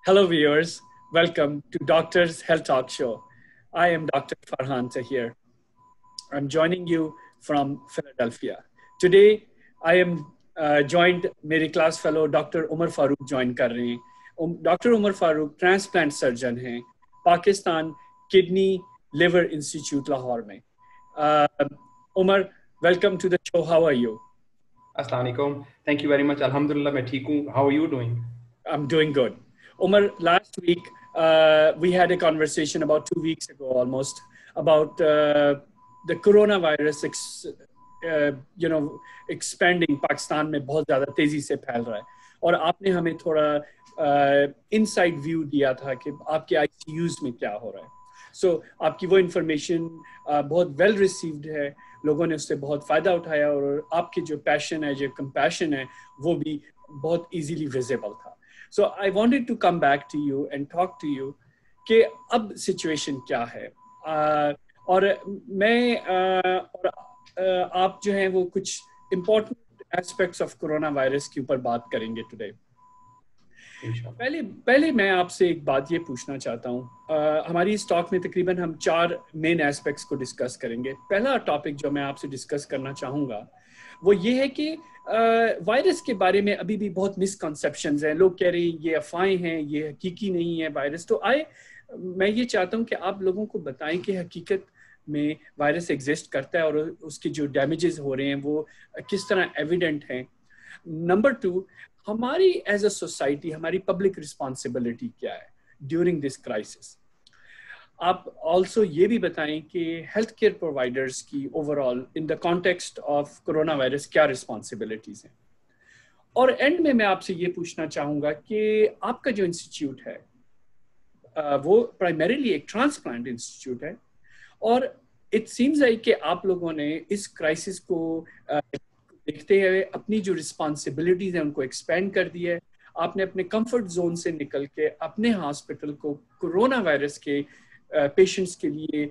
Hello, viewers. Welcome to Doctor's Health Talk Show. I am Dr. Farhan Tahir. I'm joining you from Philadelphia. Today, I am joined, मेरे class fellow Dr. Umar Farooq join कर रहे हैं. Dr. Umar Farooq transplant surgeon हैं, Pakistan Kidney Liver Institute Lahore में. Umar, welcome to the show. How are you? Assalamu alaikum. Thank you very much. Alhamdulillah, मैं ठीक हूँ. How are you doing? I'm doing good. Umar, last week we had a conversation about 2 weeks ago almost about the coronavirus expanding Pakistan में बहुत ज़्यादा तेज़ी से फैल रहा है और आपने हमें थोड़ा inside view दिया था कि आपके ICUs में क्या हो रहा है. So आपकी वो information बहुत well received है, लोगों ने उससे बहुत फ़ायदा उठाया और आपकी जो passion है, जो compassion है, वो भी बहुत easily visible था. So I wanted to come back to you and talk to you कि अब situation क्या है और मैं और आप जो हैं वो कुछ important aspects of coronavirus के ऊपर बात करेंगे today. पहले मैं आपसे एक बात ये पूछना चाहता हूँ. हमारी इस टॉक में तकरीबन हम 4 मेन एस्पेक्ट्स को डिस्कस करेंगे. पहला टॉपिक जो मैं आपसे डिस्कस करना चाहूँगा वो ये है कि वायरस के बारे में अभी भी बहुत मिसकंसेप्शंस हैं. लोग कह रहे हैं ये अफवाहें हैं, ये हकीकी नहीं है वायरस. तो मैं ये चाहता हूँ कि आप लोगों को बताएं कि हकीकत में वायरस एग्जिस्ट करता है और उसके जो डैमेजेस हो रहे हैं वो किस तरह एविडेंट हैं. नंबर 2, हमारी एज अ सोसाइटी हमारी पब्लिक रिस्पॉन्सिबिलिटी क्या है ड्यूरिंग दिस क्राइसिस. आप ऑल्सो ये भी बताएं कि हेल्थ केयर प्रोवाइडर्स की overall in the context of corona virus क्या रिस्पॉन्सिबिलिटीज हैं. और एंड में मैं आपसे ये पूछना चाहूँगा कि आपका जो इंस्टीट्यूट है वो प्राइमरीली एक ट्रांसप्लांट इंस्टीट्यूट है और इट सीम्स लाइक कि आप लोगों ने इस क्राइसिस को देखते हुए अपनी जो रिस्पॉन्सिबिलिटीज हैं उनको एक्सपेंड कर दी है. आपने अपने कंफर्ट जोन से निकल के अपने हॉस्पिटल को कोरोना वायरस के पेशेंट्स के लिए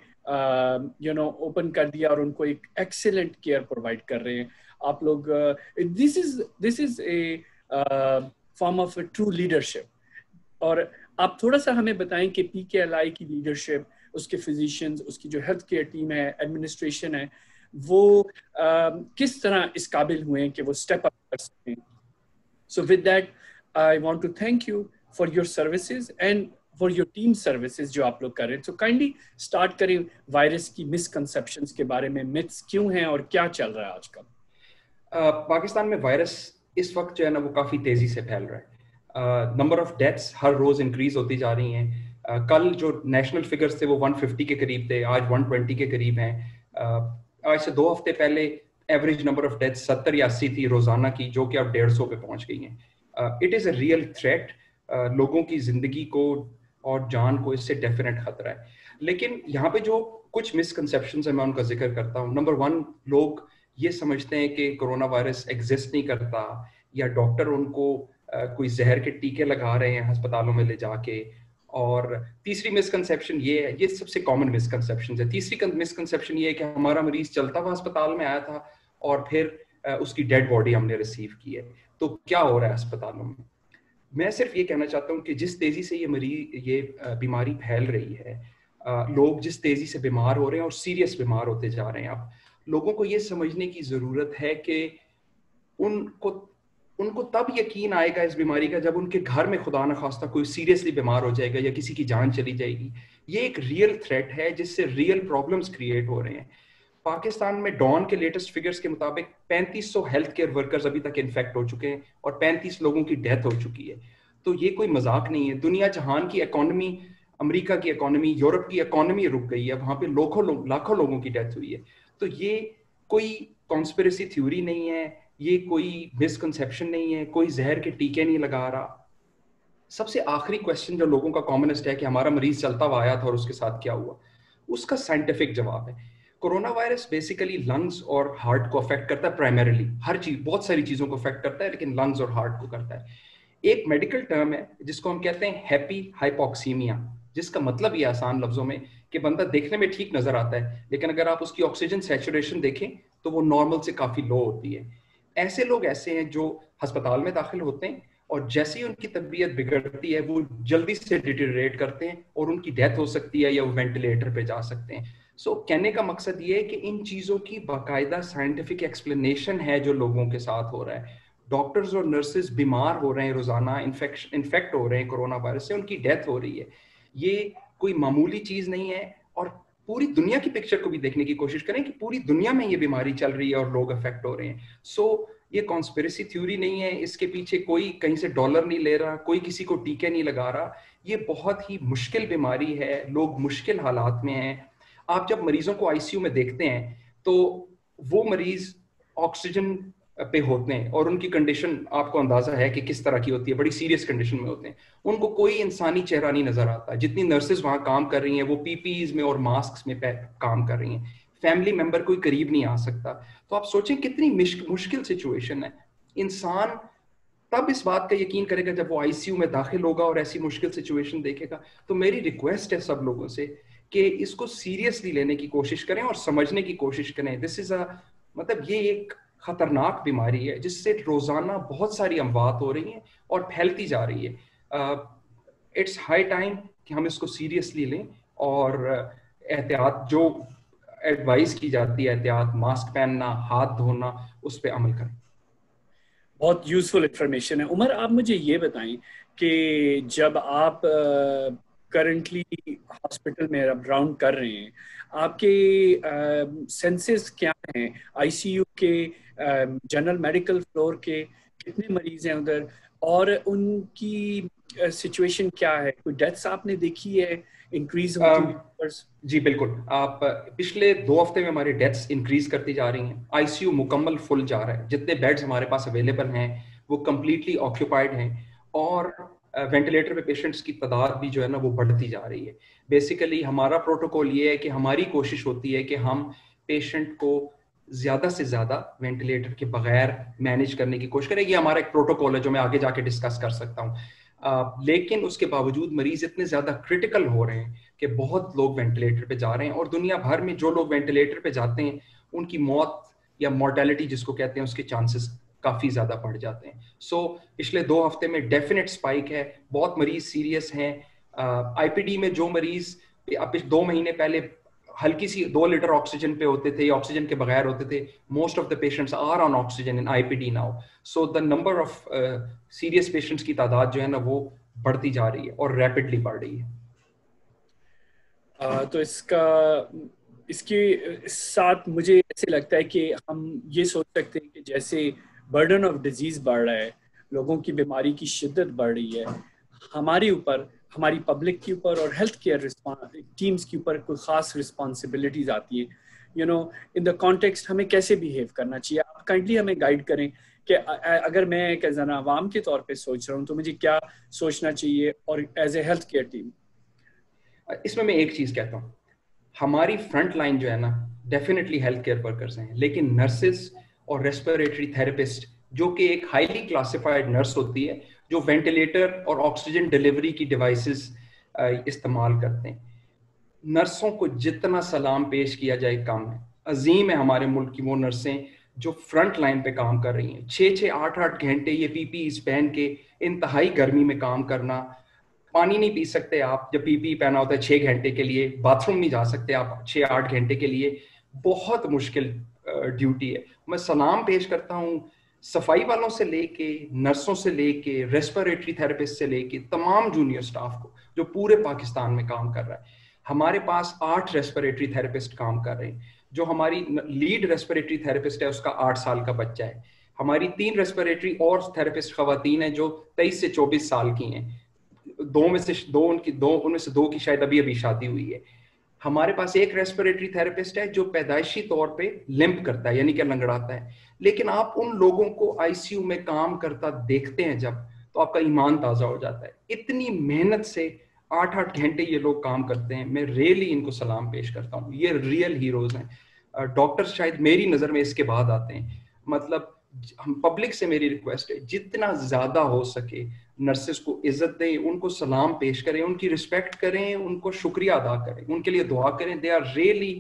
ओपन कर दिया और उनको एक एक्सीलेंट केयर प्रोवाइड कर रहे हैं. आप लोग this is a form of true leadership. और आप थोड़ा सा हमें बताएं कि PKLI की लीडरशिप, उसके फिजिशियंस, उसकी जो हेल्थ केयर टीम है, एडमिनिस्ट्रेशन है, वो किस तरह इस काबिल हुए हैं कि वो स्टेप अप कर सकें. So with that I want to thank you for your services and for your team services जो आप लोग कर रहे हैं. सो काइंडली स्टार्ट करें वायरस की मिसकंसेप्शंस के बारे में. मिथ्स क्यों हैं और क्या चल रहा है आजकल. पाकिस्तान में वायरस इस वक्त जो है ना वो काफ़ी तेज़ी से फैल रहा है. नंबर ऑफ डेथ्स हर रोज़ इंक्रीज होती जा रही हैं. कल जो नेशनल फिगर्स थे वो 150 के करीब थे, आज 120 के करीब हैं. आज से 2 हफ्ते पहले एवरेज नंबर ऑफ डेथ्स 70 या 80 थी रोज़ाना की, जो कि अब 150 पे पहुंच गई हैं. It is a real threat. लोगों की ज़िंदगी को और जान को इससे डेफिनेट खतरा है. लेकिन यहाँ पे जो कुछ मिसकंसेप्शंस हैं मैं उनका जिक्र करता हूँ. नंबर 1, लोग ये समझते हैं कि कोरोना वायरस एग्जिस्ट नहीं करता या डॉक्टर उनको कोई जहर के टीके लगा रहे हैं अस्पतालों में ले जाके. और तीसरी मिसकंसेप्शन ये है, ये सबसे कॉमन मिसकंसेप्शन है. तीसरी मिसकंसेप्शन ये है कि हमारा मरीज चलता हुआ अस्पताल में आया था और फिर उसकी डेड बॉडी हमने रिसीव की है. तो क्या हो रहा है अस्पतालों में. मैं सिर्फ ये कहना चाहता हूँ कि जिस तेजी से ये बीमारी फैल रही है, लोग जिस तेजी से बीमार हो रहे हैं और सीरियस बीमार होते जा रहे हैं, अब लोगों को ये समझने की जरूरत है कि उनको तब यकीन आएगा इस बीमारी का जब उनके घर में खुदा न खास्ता कोई सीरियसली बीमार हो जाएगा या किसी की जान चली जाएगी. ये एक रियल थ्रेट है जिससे रियल प्रॉब्लम्स क्रिएट हो रहे हैं. पाकिस्तान में डॉन के लेटेस्ट फिगर्स के मुताबिक 3500 हेल्थ केयर वर्कर्स अभी तक इन्फेक्ट हो चुके हैं और 35 लोगों की डेथ हो चुकी है. तो ये कोई मजाक नहीं है. दुनिया जहान की इकोनॉमी, अमेरिका की इकोनॉमी, यूरोप की इकोनॉमी रुक गई है. वहां पे लाखों लोगों की डेथ हुई है. तो ये कोई कॉन्स्पिरेसी थ्योरी नहीं है, ये कोई मिसकंसेप्शन नहीं है, कोई जहर के टीके नहीं लगा रहा. सबसे आखिरी क्वेश्चन जो लोगों का कॉमनेस्ट है कि हमारा मरीज चलता हुआ आया था और उसके साथ क्या हुआ, उसका साइंटिफिक जवाब है कोरोना वायरस बेसिकली लंग्स और हार्ट को अफेक्ट करता है. प्राइमरीली हर चीज, बहुत सारी चीजों को अफेक्ट करता है, लेकिन लंग्स और हार्ट को करता है. एक मेडिकल टर्म है जिसको हम कहते हैं हैप्पी हाइपोक्सीमिया, जिसका मतलब ये आसान लफ्जों में कि बंदा देखने में ठीक नजर आता है लेकिन अगर आप उसकी ऑक्सीजन सैचुरेशन देखें तो वो नॉर्मल से काफी लो होती है. ऐसे लोग ऐसे हैं जो अस्पताल में दाखिल होते हैं اور جیسے ہی ان کی طبیعت بگڑتی ہے وہ جلدی سے ڈیٹیریٹ کرتے ہیں اور ان کی ڈیتھ ہو سکتی ہے یا وہ وینٹیلیٹر پہ جا سکتے ہیں. سو کہنے کا مقصد یہ ہے کہ ان چیزوں کی باقاعدہ سائنٹیفک ایکسپلینیشن ہے جو لوگوں کے ساتھ ہو رہا ہے. ڈاکٹرز اور نرسز بیمار ہو رہے ہیں روزانہ, انفیکٹ ہو رہے ہیں کورونا وائرس سے, ان کی ڈیتھ ہو رہی ہے. یہ کوئی معمولی چیز نہیں ہے. اور پوری دنیا کی پکچر کو بھی دیکھنے کی کوشش کریں کہ پوری دنیا میں یہ بیماری چل رہی ہے اور لوگ افیکٹ ہو رہے ہیں. سو یہ کانسپیریسی تھیوری نہیں ہے, اس کے پیچھے کوئی کہیں سے ڈالر نہیں لے رہا, کوئی کسی کو ٹیکے نہیں لگا رہا. یہ بہت ہی مشکل بیماری ہے, لوگ مشکل حالات میں ہیں. آپ جب مریضوں کو آئی سی یو میں دیکھتے ہیں تو وہ مریض آکسیجن پہ ہوتے ہیں اور ان کی کنڈیشن آپ کو اندازہ ہے کہ کس طرح کی ہوتی ہے, بڑی سیریس کنڈیشن میں ہوتے ہیں. ان کو کوئی انسانی چہرہ نہیں نظر آتا. جتنی نرسز وہاں کام کر رہی ہیں وہ پی پی ایز میں اور ماسکس میں کام کر رہی ہیں. فیملی ممبر کوئی قریب نہیں آ سکتا. تو آپ سوچیں کتنی مشکل سچویشن ہے. انسان تب اس بات کا یقین کرے گا جب وہ آئی سی یو میں داخل ہوگا اور ایسی مشکل سچویشن دیکھے گا. تو میری ریکویسٹ ہے سب لوگوں سے کہ اس کو سیریسلی لینے کی کوشش کریں اور سمجھنے کی کوشش کریں. دس از مطلب یہ ایک خطرناک بیماری ہے جس سے روزانہ بہت ساری اموات ہو رہی ہیں اور پھیلتی جا رہی ہے. اٹس ہائی ٹائم کہ ہم اس کو سیریسلی لیں اور احتیاط جو ایڈوائز کی جاتی ہے, احتیاط, ماسک پہننا, ہاتھ دھونا, اس پہ عمل کریں. بہت یوزفل انفارمیشن ہے. عمر آپ مجھے یہ بتائیں کہ جب آپ کرنٹلی ہاسپٹل میں اب راؤنڈ کر رہے ہیں, آپ کے سینسز کیا ہیں آئی سی یو کے, جنرل میڈیکل فلور کے کتنے مریض ہیں ادھر, اور ان کی سچویشن کیا ہے؟ کوئی ڈیتھس آپ نے دیکھی ہے انکریز ہوتی ہوئی؟ جی بالکل. آپ پچھلے 2 ہفتے میں ہماری ڈیتھس انکریز کرتی جا رہی ہیں. آئی سی یو مکمل فل جا رہا ہے. جتنے بیڈز ہمارے پاس اویلیبل ہیں وہ کمپلیٹلی آکیوپائڈ ہیں اور وینٹیلیٹر پہ پیشنٹس کی تعداد بھی جو ہے نا وہ بڑھتی جا رہی ہے. بیسیکلی ہمارا پروٹوکول یہ ہے کہ ہماری کوشش ہوتی ہے کہ ہم پیشنٹ کو زیادہ سے زیادہ وینٹیلیٹر کے بغیر مینیج کرنے کی کوشش کریں. یہ ہمارا ایک پروٹوکول ہے جو میں آگے جا کے ڈسکس کر سکتا ہوں. لیکن اس کے باوجود مریض اتنے زیادہ کرٹیکل ہو رہے ہیں کہ بہت لوگ وینٹیلیٹر پہ جا رہے ہیں, اور دنیا بھر میں جو لوگ وینٹیلیٹر پہ جاتے ہیں ان کی موت یا مورٹیلٹی جس کو کہتے ہیں اس کے چانسز کافی زیادہ بڑھ جاتے ہیں. سو پچھلے 2 ہفتے میں ڈیفینیٹ اسپائک ہے, بہت مریض سیریس ہیں. آئی پی ڈی میں جو مریض 2 مہینے پہلے ہلکی سی 2 لیٹر آکسیجن پہ ہوتے تھے یا آکسیجن کے بغیر ہوتے تھے, most of the patients are on oxygen in I P D now. So the number of serious patients کی تعداد جو ہے نا وہ بڑھتی جا رہی ہے اور ریپڈلی بڑھ رہی ہے. تو اس کے ساتھ مجھے ایسے لگتا ہے کہ ہم یہ سوچ سکتے ہیں کہ جیسے برڈن آف ڈیزیز بڑھ رہا ہے, لوگوں کی بیماری کی شدت بڑھ رہی ہے, ہمارے اوپر, ہماری پبلک کے اوپر اور ہیلتھ کیئر ٹیمز کے اوپر کوئی خاص رسپانسبلٹیز آتی ہیں. You know in the context ہمیں کیسے بیہیو کرنا چاہیے. آپ کائنڈلی ہمیں گائیڈ کریں کہ اگر میں ایک عوام کے طور پہ سوچ رہا ہوں تو مجھے کیا سوچنا چاہیے, اور as a health care team. اس میں ایک چیز کہتا ہوں, ہماری فرنٹ لائن جو ہے نا ڈیفینیٹلی ہیلتھ کیئر ورکرز ہیں, لیکن نرسز اور ریسپیریٹری تھراپسٹ جو کہ ایک ہائیلی کلاسیفائڈ نرس ہوتی ہے جو وینٹیلیٹر اور آکسیجن ڈیلیوری کی ڈیوائسز استعمال کرتے ہیں, نرسوں کو جتنا سلام پیش کیا جائے کم ہے. عظیم ہے ہمارے ملک کی وہ نرسیں جو فرنٹ لائن پہ کام کر رہی ہیں, 6-6 8-8 گھنٹے یہ پی پی ایز پہن کے انتہائی گرمی میں کام کرنا. پانی نہیں پی سکتے آپ جب پی پی پہنا ہوتا ہے 6 گھنٹے کے لیے, باتھ روم نہیں جا سکتے آپ 6-8 گھنٹے کے لیے. بہت مشکل ڈیوٹی ہے. میں سلام پیش کرتا ہوں صفائی والوں سے لے کے, نرسوں سے لے کے, ریسپیریٹری تھراپسٹ سے لے کے تمام جونیئر سٹاف کو جو پورے پاکستان میں کام کر رہا ہے. ہمارے پاس 8 ریسپیریٹری تھراپسٹ کام کر رہے ہیں. جو ہماری لیڈ ریسپیریٹری تھراپسٹ ہے اس کا 8 سال کا بچہ ہے. ہماری 3 ریسپیریٹری اور تھراپسٹ خواتین ہیں جو 23 سے 24 سال کی ہیں. ان میں سے 2 کی شاید ابھی شادی ہوئی ہے. ہمارے پاس ایک ریسپیریٹری تھراپسٹ ہے جو پیدائشی طور پہ لمپ کرتا ہے, یعنی کہ لنگڑاتا ہے. لیکن آپ ان لوگوں کو آئی سی یو میں کام کرتا دیکھتے ہیں جب, تو آپ کا ایمان تازہ ہو جاتا ہے. اتنی محنت سے 8-8 گھنٹے یہ لوگ کام کرتے ہیں. میں ریئلی ان کو سلام پیش کرتا ہوں. یہ ریئل ہیروز ہیں. ڈاکٹر شاید میری نظر میں اس کے بعد آتے ہیں. مطلب ہم پبلک سے میری ریکویسٹ ہے جتنا زیادہ ہو سکے نرسز کو عزت دیں, ان کو سلام پیش کریں, ان کی رسپیکٹ کریں, ان کو شکریہ ادا کریں, ان کے لیے دعا کریں. They are really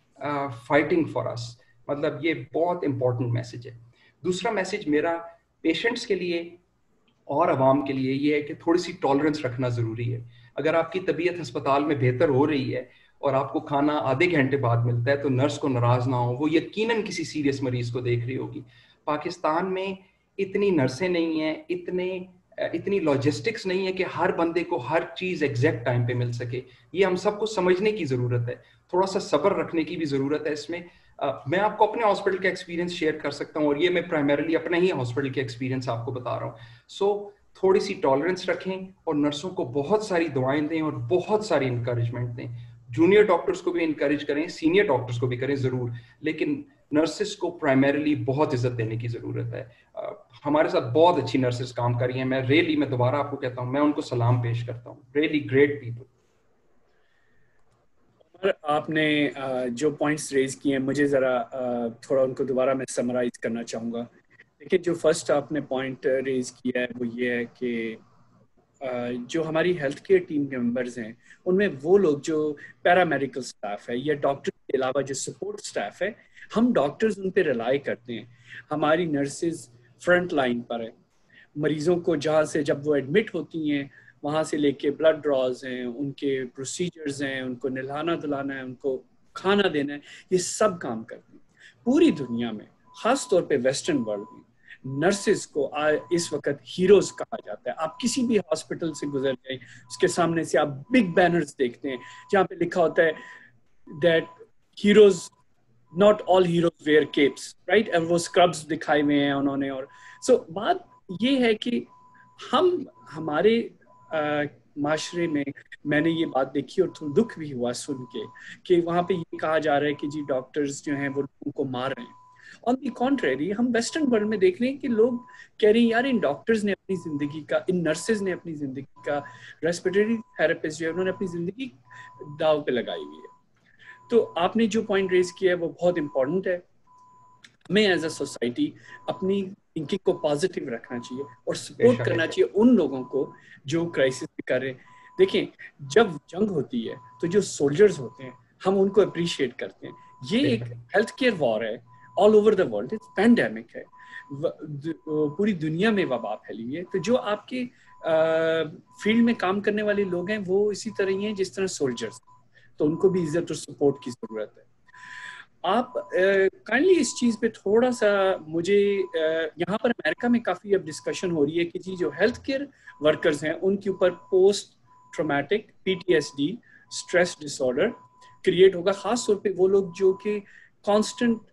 fighting for us. مطلب یہ بہت امپورٹنٹ میسج ہے. دوسرا میسج میرا پیشنٹس کے لیے, اور عوام کے لیے یہ ہے کہ تھوڑی سی ٹالرنس رکھنا ضروری ہے. اگر آپ کی طبیعت ہسپتال میں بہتر ہو رہی ہے اور آپ کو کھانا آدھے گھنٹے بعد ملتا ہے تو نرس کو ناراض نہ ہو, وہ یقیناً کسی سیریس مریض کو دیکھ رہی ہوگی. پاکستان میں اتنی نرسیں نہیں ہیں, اتنی لاجسٹکس نہیں ہے کہ ہر بندے کو ہر چیز ایگزیکٹ ٹائم پہ مل سکے. یہ ہم سب کو سمجھنے کی ضرورت ہے, تھوڑا سا صبر رکھنے کی بھی ضرورت ہے اس میں. میں آپ کو اپنے ہاسپٹل کا ایکسپیرینس شیئر کر سکتا ہوں, اور یہ میں پرائمرلی اپنے ہی ہاسپٹل کے ایکسپیرینس آپ کو بتا رہا ہوں. سو تھوڑی سی ٹالرنس رکھیں اور نرسوں کو بہت ساری دعائیں دیں اور بہت ساری انکریجمنٹ دیں. جونیئر ڈاکٹرز کو بھی انکریج کریں, سینئر ڈاکٹرز کو بھی کریں ضرور, لیکن نرسز کو پرائمریلی بہت عزت دینے کی ضرورت ہے. ہمارے ساتھ بہت اچھی نرسز کام کر رہی ہیں, میں دوبارہ آپ کو کہتا ہوں, میں ان کو سلام پیش کرتا ہوں. Really great people. آپ نے جو پوائنٹس ریز کیے ہیں, مجھے ذرا تھوڑا ان کو دوبارہ میں سمرائز کرنا چاہوں گا. دیکھیں, جو فرسٹ آپ نے پوائنٹ ریز کیا ہے وہ یہ ہے کہ جو ہماری ہیلتھ کیئر ٹیم کے ممبرز ہیں ان میں وہ لوگ جو پیرامیڈیکل سٹاف ہے یا ڈاکٹر کے علاوہ جو سپورٹ سٹاف ہے, ہم ڈاکٹرز ان پہ ریلائی کرتے ہیں. ہماری نرسز فرنٹ لائن پر ہیں, مریضوں کو جہاں سے جب وہ ایڈمٹ ہوتی ہیں وہاں سے لے کے بلڈ ڈراز ہیں, ان کے پروسیجرز ہیں, ان کو نہلانا دلانا ہے, ان کو کھانا دینا ہے, یہ سب کام کرتے ہیں. پوری دنیا میں خاص طور پہ ویسٹرن ورلڈ میں نرسز کو اس وقت ہیروز کہا جاتا ہے. آپ کسی بھی ہاسپٹل سے گزر جائیں, اس کے سامنے سے آپ بگ بینرز دیکھتے ہیں جہاں پہ لکھا ہوتا ہے that heroes, not all heroes wear caps, right, اور وہ اسکربس دکھائے ہوئے ہیں انہوں نے. اور سو بات یہ ہے کہ ہمارے معاشرے میں نے یہ بات دیکھی اور تھوڑا دکھ بھی ہوا سن کے کہ وہاں پہ یہ کہا جا رہا ہے کہ جی ڈاکٹرز جو ہیں وہ لوگوں کو مار رہے ہیں. آن دی کانٹریری ہم ویسٹرن ورلڈ میں دیکھ رہے ہیں کہ لوگ کہہ رہے ہیں یار ان ڈاکٹرز نے اپنی زندگی کا, ان نرسز نے اپنی زندگی کا, ریسپیریٹری تھراپسٹ جو ہے انہوں نے اپنی زندگی داؤ پہ لگائی ہوئی ہے. تو آپ نے جو پوائنٹ ریز کیا ہے وہ بہت امپورٹنٹ ہے. ہمیں ایز اے سوسائٹی اپنی تھنکنگ کو پازیٹیو رکھنا چاہیے اور سپورٹ کرنا چاہیے ان لوگوں کو جو کرائسس میں کر رہے ہیں. دیکھیں, جب جنگ ہوتی ہے تو جو سولجرز ہوتے ہیں ہم ان کو اپریشیٹ کرتے ہیں. یہ ایک ہیلتھ کیئر وار ہے all over the world, pandemic ہے, پوری دنیا میں وبا پھیلی ہوئی ہے. تو جو آپ کے فیلڈ میں کام کرنے والے لوگ ہیں وہ اسی طرح ہی ہیں جس طرح سولجرز, تو ان کو بھی عزت اور سپورٹ کی ضرورت ہے. آپ کائنڈلی اس چیز پہ تھوڑا سا مجھے, یہاں پر امریکہ میں کافی اب ڈسکشن ہو رہی ہے کہ جی جو ہیلتھ کیئر ورکرز ہیں ان کے اوپر post traumatic PTSD stress disorder create ہوگا, خاص طور پہ وہ لوگ جو کہ کانسٹنٹ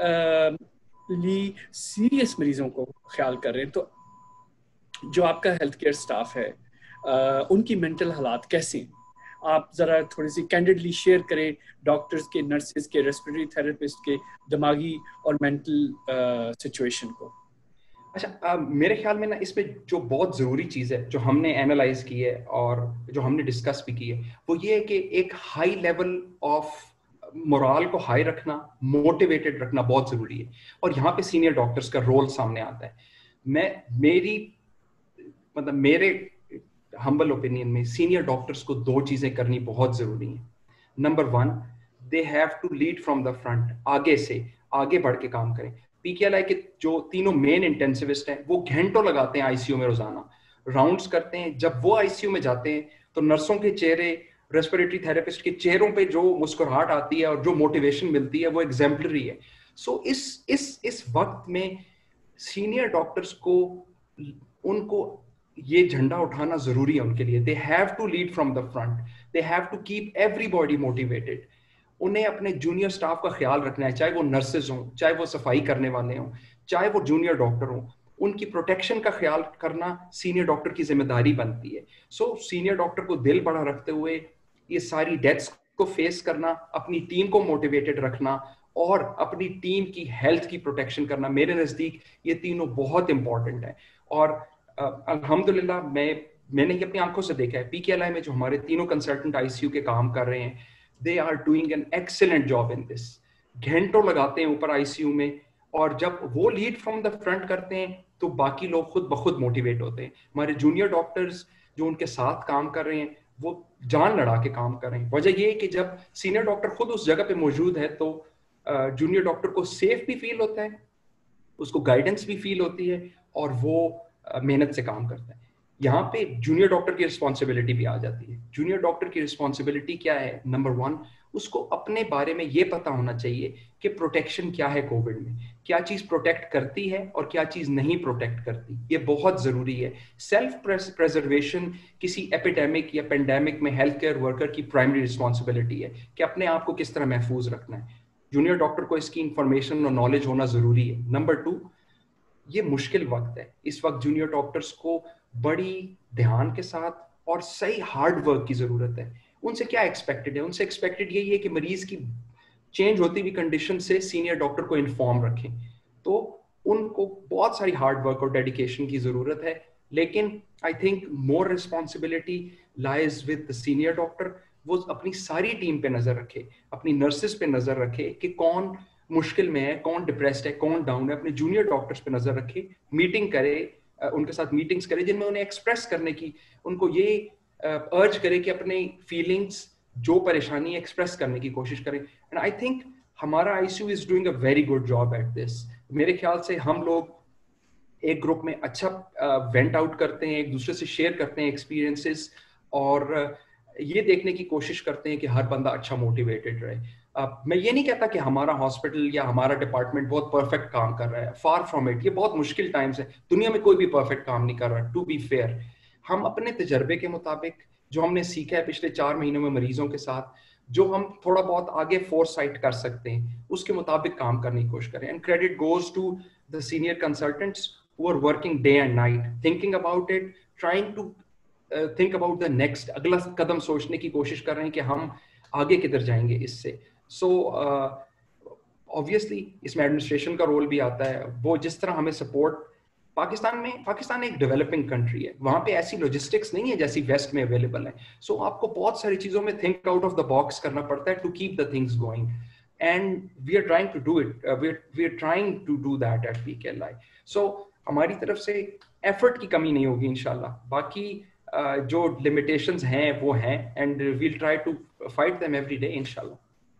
سیریس مریضوں کو خیال کر رہے ہیں. تو جو آپ کا ہیلتھ کیئر سٹاف ہے ان کی مینٹل حالات کیسے ہیں, آپ ذرا تھوڑی سی کینڈیڈلی شیئر کریں ڈاکٹرز کے, نرسز کے, ریسپیریٹری تھراپسٹ کے دماغی اور مینٹل سچویشن کو. اچھا, میرے خیال میں نا اس پہ جو بہت ضروری چیز ہے جو ہم نے اینالائز کی ہے اور جو ہم نے ڈسکس بھی کی ہے وہ یہ ہے کہ ایک ہائی لیول آف مورال کو ہائی رکھنا, موٹیویٹڈ رکھنا بہت ضروری ہے. اور یہاں پہ سینئر ڈاکٹرز کا رول سامنے آتا ہے. میرے ہمبل اوپینین میں سینئر ڈاکٹرز کو دو چیزیں کرنی بہت ضروری ہیں. Number 1, they have to lead from the front, آگے بڑھ کے کام کریں. PKLI کے جو تینوں مین انٹینسیوسٹ ہیں وہ گھنٹوں لگاتے ہیں ICU میں, روزانہ راؤنڈز کرتے ہیں. جب وہ ICU میں جاتے ہیں تو نرسوں کے چہرے, ریسپیریٹری تھراپسٹ کے چہروں پہ جو مسکراہٹ آتی ہے اور جو موٹیویشن ملتی ہے وہ ایگزیمپلری ہے. سو اس وقت میں سینئر ڈاکٹرز کو ان کو یہ جھنڈا اٹھانا ضروری ہے ان کے لیے. They have to lead from the front, they have to keep everybody motivated. انہیں اپنے جونیئر سٹاف کا خیال رکھنا ہے, چاہے وہ نرسز ہوں, چاہے وہ صفائی کرنے والے ہوں, چاہے وہ جونیئر ڈاکٹر ہوں. ان کی پروٹیکشن کا خیال کرنا سینئر ڈاکٹر کی ذمہ داری بنتی ہے. سو سینئر ڈاکٹر کو دل بڑا رکھتے ہوئے یہ ساری ڈیتھس کو فیس کرنا, اپنی ٹیم کو موٹیویٹڈ رکھنا اور اپنی ٹیم کی ہیلتھ کی پروٹیکشن کرنا, میرے نزدیک یہ تینوں بہت امپورٹنٹ ہیں. اور الحمدللہ میں نے یہ اپنی آنکھوں سے دیکھا ہے PKLI میں جو ہمارے تینوں کنسلٹنٹ ICU کے کام کر رہے ہیں, they are doing an excellent job in this. گھنٹوں لگاتے ہیں اوپر ICU میں, اور جب وہ لیڈ فرام دا فرنٹ کرتے ہیں تو باقی لوگ خود بخود موٹیویٹ ہوتے ہیں. ہمارے جونیئر ڈاکٹرز جو ان کے ساتھ کام کر رہے ہیں وہ جان لڑا کے کام کر رہے ہیں. وجہ یہ ہے کہ جب سینئر ڈاکٹر خود اس جگہ پہ موجود ہے تو جونیئر ڈاکٹر کو سیف بھی فیل ہوتا ہے, اس کو گائیڈنس بھی فیل ہوتی ہے, اور وہ मेहनत से काम करता है। यहाँ पे जूनियर डॉक्टर की रिस्पॉन्सिबिलिटी भी आ जाती है। जूनियर डॉक्टर की रिस्पॉन्सिबिलिटी क्या है? नंबर 1, उसको अपने बारे में ये पता होना चाहिए कि प्रोटेक्शन क्या है कोविड में, क्या चीज प्रोटेक्ट करती है और क्या चीज नहीं प्रोटेक्ट करती। ये बहुत जरूरी है। सेल्फ प्रेजर्वेशन किसी एपिडेमिक या पेंडेमिक में हेल्थ केयर वर्कर की प्राइमरी रिस्पॉन्सिबिलिटी है कि अपने आप को किस तरह महफूज रखना है। जूनियर डॉक्टर को इसकी इंफॉर्मेशन और नॉलेज होना जरूरी है। नंबर 2, ये मुश्किल वक्त है। इस वक्त जूनियर डॉक्टर्स को बड़ी ध्यान के साथ और सही हार्ड वर्क की जरूरत है। उनसे क्या एक्सपेक्टेड है? उनसे एक्सपेक्टेड यही है कि मरीज की चेंज होती हुई कंडीशन से सीनियर डॉक्टर को इन्फॉर्म रखें। तो उनको बहुत सारी हार्ड वर्क और डेडिकेशन की जरूरत है, लेकिन I think more responsibility lies with the senior doctor. वो अपनी सारी टीम पे नजर रखे, अपनी नर्सेस पे नजर रखे कि कौन मुश्किल में है, कौन डिप्रेस्ड है, कौन डाउन है। अपने जूनियर डॉक्टर्स पे नजर रखे, मीटिंग करे, उनके साथ मीटिंग्स करे जिनमें उन्हें एक्सप्रेस करने की, उनको ये अर्ज करे कि अपने फीलिंग्स, जो परेशानी है, एक्सप्रेस करने की कोशिश करें। एंड आई थिंक हमारा I C U is doing a very good job at this. मेरे ख्याल से हम लोग एक ग्रुप में अच्छा वेंट आउट करते हैं, एक दूसरे से शेयर करते हैं एक्सपीरियंसेस, और ये देखने की कोशिश करते हैं कि हर बंदा अच्छा मोटिवेटेड रहे। मैं ये नहीं कहता कि हमारा हॉस्पिटल या हमारा डिपार्टमेंट बहुत परफेक्ट काम कर रहा है, फार फ्रॉम इट। ये बहुत मुश्किल टाइम्स है, दुनिया में कोई भी परफेक्ट काम नहीं कर रहा। टू बी फेयर, हम अपने तजर्बे के मुताबिक जो हमने सीखा है पिछले 4 महीनों में मरीजों के साथ, जो हम थोड़ा बहुत आगे फोरसाइट कर सकते हैं, उसके मुताबिक काम करने की कोशिश करें। And credit goes to the senior consultants who are working day and night, thinking about it, trying to think about the next, अगला कदम सोचने की कोशिश कर रहे हैं कि हम आगे किधर जाएंगे इससे। So obviously इसमें एडमिनिस्ट्रेशन का रोल भी आता है। वो जिस तरह हमें सपोर्ट, पाकिस्तान एक डेवलपिंग कंट्री है, वहां पे ऐसी लॉजिस्टिक्स नहीं है जैसी वेस्ट में अवेलेबल है। सो आपको बहुत सारी चीजों में think out of the box करना पड़ता है to keep the things going, and we are trying to do it, we are trying to do that at PKLI। So हमारी तरफ से एफर्ट की कमी नहीं होगी इंशाल्लाह। बाकी जो लिमिटेशंस हैं वो हैं, and we'll try to fight them every day इंशाल्लाह।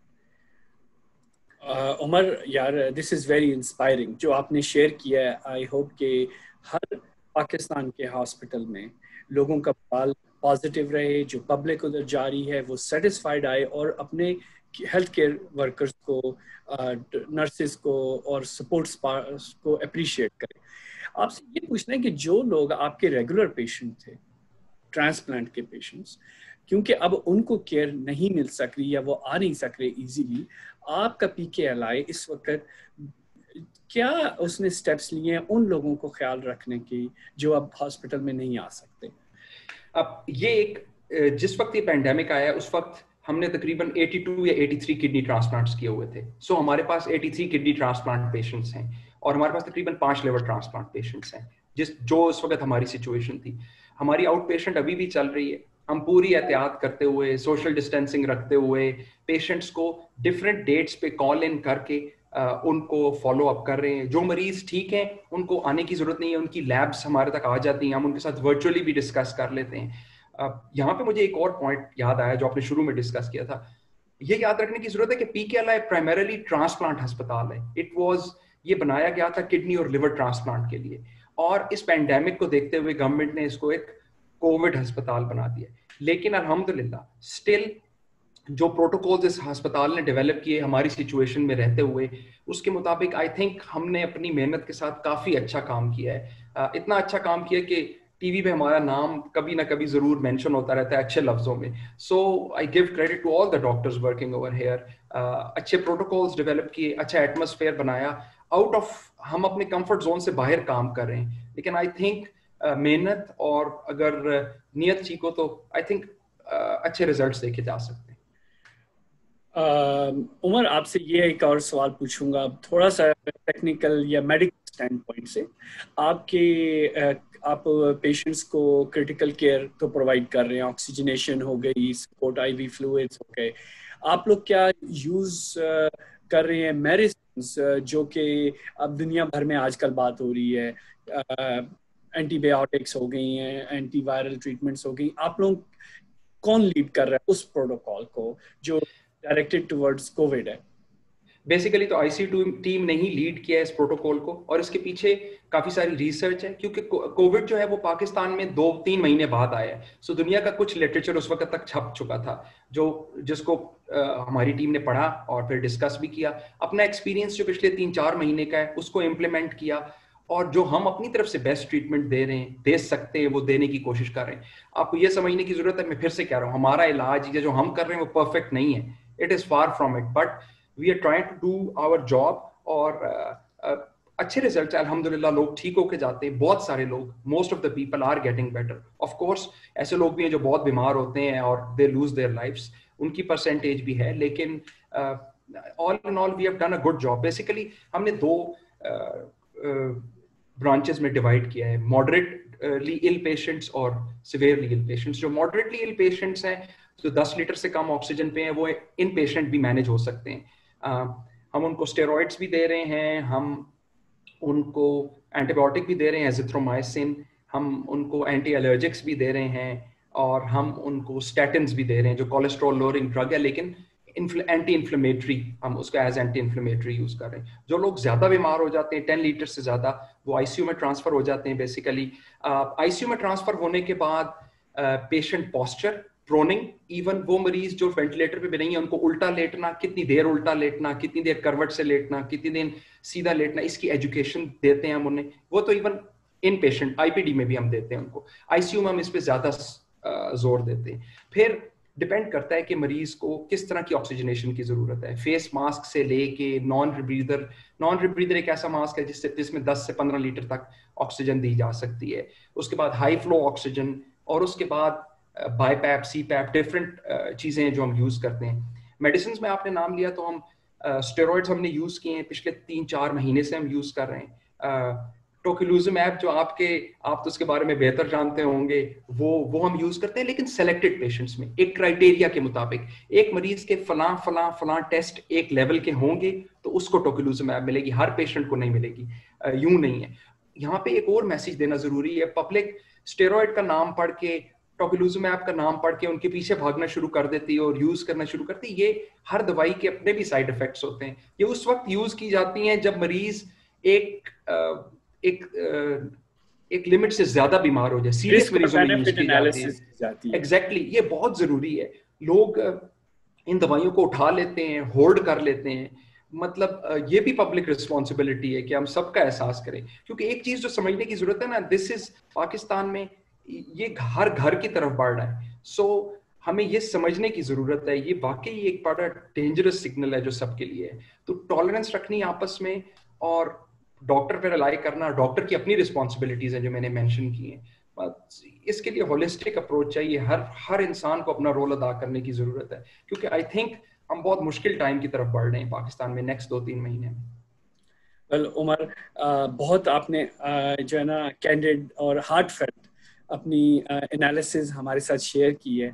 उमर यार, दिस इज़ वेरी इंस्पायरिंग जो आपने शेयर किया है। आई होप कि हर पाकिस्तान के हॉस्पिटल में लोगों का बाल पॉजिटिव रहे, जो पब्लिक उधर जा रही है वो सेटिस्फाइड आए और अपने हेल्थ केयर वर्कर्स को, नर्सेस को और सपोर्ट्स को अप्रिशिएट करें। आपसे ये पूछना है कि जो लोग आपके रेगुलर पेशेंट थे, ट्रांसप्लांट के पेशेंट्स, क्योंकि अब उनको केयर नहीं मिल सक रही या वो आ नहीं सक रहे इजीली, आपका PKLI इस वक्त क्या उसने स्टेप्स लिए हैं उन लोगों को ख्याल रखने की जो अब हॉस्पिटल में नहीं आ सकते? अब ये एक, जिस वक्त ये पैंडेमिक आया उस वक्त हमने तकरीबन 82 या 83 किडनी ट्रांसप्लांट्स किए हुए थे। सो हमारे पास 83 किडनी ट्रांसप्लांट पेशेंट्स हैं, और हमारे पास तकरीबन 5 लिवर ट्रांसप्लांट पेशेंट्स हैं, जो उस वक्त हमारी सिचुएशन थी। हमारी आउट पेशेंट अभी भी चल रही है। हम पूरी एहतियात करते हुए, सोशल डिस्टेंसिंग रखते हुए, पेशेंट्स को डिफरेंट डेट्स पे कॉल इन करके उनको फॉलो अप कर रहे हैं। जो मरीज ठीक हैं उनको आने की जरूरत नहीं है, उनकी लैब्स हमारे तक आ जाती हैं, हम उनके साथ वर्चुअली भी डिस्कस कर लेते हैं। यहाँ पे मुझे एक और पॉइंट याद आया जो आपने शुरू में डिस्कस किया था। ये याद रखने की जरूरत है कि PKLI प्राइमरीली ट्रांसप्लांट अस्पताल है। इट वाज, ये बनाया गया था किडनी और लिवर ट्रांसप्लांट के लिए, और इस पैंडेमिक को देखते हुए गवर्नमेंट ने इसको एक कोविड अस्पताल बना दिया। लेकिन अल्हम्दुलिल्लाह स्टिल जो प्रोटोकॉल्स इस अस्पताल ने डेवलप किए हमारी सिचुएशन में रहते हुए, उसके मुताबिक आई थिंक हमने अपनी मेहनत के साथ काफ़ी अच्छा काम किया है। इतना अच्छा काम किया कि टीवी पे हमारा नाम कभी ना कभी ज़रूर मेंशन होता रहता है अच्छे लफ्ज़ों में। So I give credit to all the doctors working over here. अच्छे प्रोटोकॉल्स डेवलप किए, अच्छा एटमॉस्फेयर बनाया, आउट ऑफ, हम अपने कंफर्ट जोन से बाहर काम कर रहे हैं। लेकिन आई थिंक मेहनत और अगर नीयत ठीक हो तो आई थिंक अच्छे रिजल्ट्स देखे जा सकते हैं। उमर, आपसे ये एक और सवाल पूछूंगा थोड़ा सा टेक्निकल या मेडिकल स्टैंड पॉइंट से। आप पेशेंट्स को क्रिटिकल केयर तो प्रोवाइड कर रहे हैं, ऑक्सीजनेशन हो गई, सपोर्ट IV फ्लूइड्स हो गए, आप लोग क्या यूज कर रहे हैं मेडिसिन जो कि अब दुनिया भर में आजकल बात हो रही है, एंटीबायोटिक्स हो गई हैं, एंटीवायरल ट्रीटमेंट्स हो गई, आप लोग कौन लीड कर रहा है उस प्रोटोकॉल को जो डायरेक्टेड टुवर्ड्स कोविड है? बेसिकली तो आईसीयू टीम ने ही लीड किया है इस प्रोटोकॉल को, और इसके पीछे काफी सारी रिसर्च है, क्योंकि कोविड जो है वो पाकिस्तान में 2-3 महीने बाद आया है. सो दुनिया का कुछ लिटरेचर उस वक्त तक छप चुका था, जिसको हमारी टीम ने पढ़ा और फिर डिस्कस भी किया. अपना एक्सपीरियंस जो पिछले 3-4 महीने का है उसको इम्प्लीमेंट किया, और जो हम अपनी तरफ से बेस्ट ट्रीटमेंट दे रहे हैं, दे सकते हैं, वो देने की कोशिश कर रहे हैं. आपको ये समझने की जरूरत है, मैं फिर से कह रहा हूँ, हमारा इलाज या जो हम कर रहे हैं वो परफेक्ट नहीं है. It is far from it, but we are trying to do our job. और अच्छे रिजल्ट अल्हम्दुलिल्लाह, लोग ठीक होके जाते हैं. बहुत सारे लोग, most of the people are getting better. Of course ऐसे लोग भी हैं जो बहुत बीमार होते हैं और दे लूज देयर लाइव्स, उनकी परसेंटेज भी है, लेकिन all in all we have done a good job. Basically हमने 2 ब्रांचेस में डिवाइड किया है, मॉडरेटली इल पेशेंट्स और सिवियरली इल पेशेंट्स. जो मॉडरेटली इल पेशेंट्स हैं, जो 10 लीटर से कम ऑक्सीजन पे हैं, वो इन पेशेंट भी मैनेज हो सकते हैं. हम उनको स्टेरॉइड्स भी दे रहे हैं, हम उनको एंटीबायोटिक भी दे रहे हैं, एजिथ्रोमाइसिन, हम उनको एंटी एलर्जिक्स भी दे रहे हैं, और हम उनको स्टैटिन्स भी दे रहे हैं, जो कोलेस्ट्रॉल लोअरिंग ड्रग है, लेकिन एंटी इन्फ्लेमेटरी, हम उसका एज एंटी इन्फ्लेमेटरी यूज कर रहे हैं. जो लोग ज्यादा बीमार हो जाते हैं 10 लीटर से ज्यादा, वो आईसीयू में ट्रांसफर हो जाते हैं. बेसिकली आईसीयू में ट्रांसफर होने के बाद पेशेंट पॉस्चर, प्रोनिंग, इवन वो मरीज जो वेंटिलेटर पे भी नहीं है, उनको उल्टा लेटना, कितनी देर उल्टा लेटना, कितनी देर करवट से लेटना, कितनी देर सीधा लेटना, इसकी एजुकेशन देते हैं हम उन्हें. वो तो इवन इन पेशेंट आईपीडी में भी हम देते हैं उनको. आईसीयू में हम इस पे ज्यादा जोर देते हैं. फिर डिपेंड करता है कि मरीज को किस तरह की ऑक्सीजनेशन की जरूरत है. फेस मास्क से लेके नॉन रिब्रीदर एक ऐसा मास्क है जिसमें 10 से 15 लीटर तक ऑक्सीजन दी जा सकती है. उसके बाद हाई फ्लो ऑक्सीजन, और उसके बाद बाईपैप, सीपैप, डिफरेंट चीजें जो हम यूज करते हैं. मेडिसिन में आपने नाम लिया, तो हम स्टेरॉइड्स हमने यूज किए हैं, पिछले 3-4 महीने से हम यूज कर रहे हैं. टोकेलुज़ुमैब जो आप तो उसके बारे में बेहतर जानते होंगे, वो हम यूज करते हैं, लेकिन सेलेक्टेड पेशेंट्स में, एक क्राइटेरिया के मुताबिक. एक मरीज के फलां टेस्ट एक लेवल के होंगे तो उसको टोकेलुज़ुमैब मिलेगी, हर पेशेंट को नहीं मिलेगी. यूं नहीं है. यहाँ पे एक और मैसेज देना जरूरी है. पब्लिक स्टेरॉइड का नाम पढ़ के, टोकेलुज़ुमैब का नाम पढ़ के उनके पीछे भागना शुरू कर देती है और यूज करना शुरू करती है. ये हर दवाई के अपने भी साइड इफेक्ट्स होते हैं. ये उस वक्त यूज की जाती हैं जब मरीज एक लिमिट से ज्यादा बीमार हो जाए. सीरियस मरीजों में यूज की जाती है. एग्जैक्टली, ये बहुत जरूरी है. लोग इन दवाइयों को उठा लेते हैं, होल्ड कर लेते हैं. मतलब ये भी पब्लिक रिस्पॉन्सिबिलिटी है कि हम सबका एहसास करें, क्योंकि एक चीज जो समझने की जरूरत है ना, दिस इज पाकिस्तान में ये हर घर की तरफ बढ़ रहा है. सो हमें ये समझने की जरूरत है, ये वाकई एक बड़ा डेंजरस सिग्नल है जो सबके लिए है. तो टॉलरेंस रखनी आपस में, और डॉक्टर पे रिलाई करना, डॉक्टर की अपनी रिस्पॉन्सिबिलिटीज है जो मैंने मेंशन की हैं. इसके लिए होलिस्टिक अप्रोच चाहिए. हर इंसान को अपना रोल अदा करने की जरूरत है, क्योंकि आई थिंक हम बहुत मुश्किल टाइम की तरफ बढ़ रहे हैं पाकिस्तान में नेक्स्ट 2-3 महीने में. वेल उमर, बहुत आपने जो है ना कैंडिड और हार्टफेल्ट अपनी एनालिसिस हमारे साथ शेयर की है.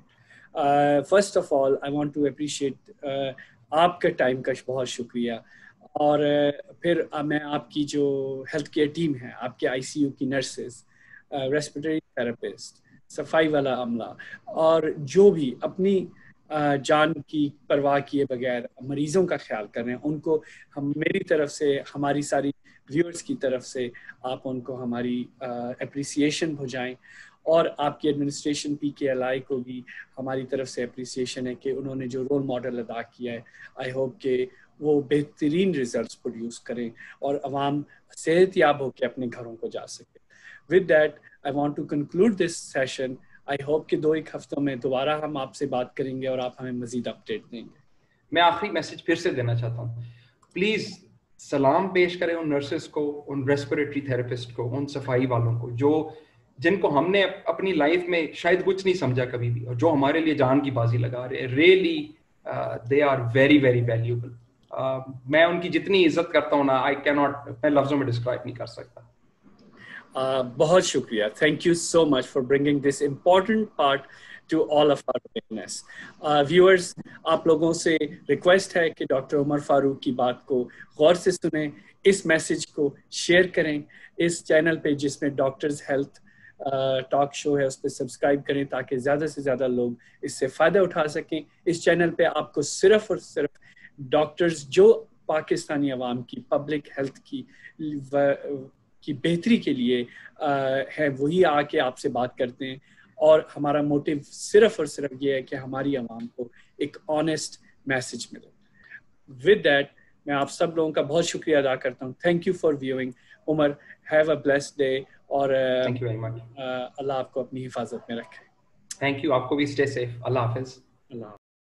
First of all I want to appreciate आपके टाइम का बहुत शुक्रिया. और फिर मैं आपकी जो हेल्थ केयर टीम है, आपके आईसीयू की नर्सेस, रेस्पिरेटरी थेरेपिस्ट, सफाई वाला अमला, और जो भी अपनी जान की परवाह किए बगैर मरीजों का ख्याल कर रहे हैं, उनको हम, मेरी तरफ से, हमारी सारी व्यूअर्स की तरफ से आप उनको हमारी अप्रिसिएशन पहुँचाएं. और आपकी एडमिनिस्ट्रेशन PKLI को भी हमारी तरफ से अप्रिसिएशन है कि उन्होंने जो रोल मॉडल अदा किया है, आई होप कि वो बेहतरीन रिजल्ट्स प्रोड्यूस करें और अवाम सेहतयाब होकर अपने घरों को जा सके. With that I want to conclude this session. I hope कि 2-1 हफ्तों में दोबारा हम आपसे बात करेंगे और आप हमें मजीद अपडेट देंगे. मैं आखिरी मैसेज फिर से देना चाहता हूँ. प्लीज सलाम पेश करें उन नर्सेस को, उन रेस्पिरेटरी थेरेपिस्ट को, उन सफाई वालों को जिनको हमने अपनी लाइफ में शायद कुछ नहीं समझा कभी भी, और जो हमारे लिए जान की बाजी लगा रहे हैं. Really they are very very valuable. मैं उनकी जितनी इज्जत करता हूँ ना, मैं लफ्जों में डिस्क्राइब नहीं कर सकता. बहुत शुक्रिया. Thank you so much for bringing this important part to all of our awareness. Viewers, आप लोगों से रिक्वेस्ट है कि डॉक्टर उमर फारूक की बात को गौर से सुनें, इस मैसेज को शेयर करें. इस चैनल पे जिसमें डॉक्टर्स हेल्थ टॉक शो है, उस पर सब्सक्राइब करें ताकि ज़्यादा से ज़्यादा लोग इससे फ़ायदा उठा सकें. इस चैनल पे आपको सिर्फ और सिर्फ डॉक्टर्स जो پاکستانی عوام کی پبلک ہیلتھ کی بہتری کے لیے ہے وہی آ کے آپ سے بات کرتے ہیں، اور ہمارا موٹیو صرف اور صرف یہ ہے کہ ہماری عوام کو ایک آنیسٹ میسج ملے. ود دیٹ میں آپ سب لوگوں کا بہت شکریہ ادا کرتا ہوں. Thank you for viewing. Umar, have a blessed day, اور تھینک یو ویری مچ. اللہ آپ کو اپنی حفاظت میں رکھے. Thank you. آپ کو بھی اسٹے سیف. اللہ حافظ. اللہ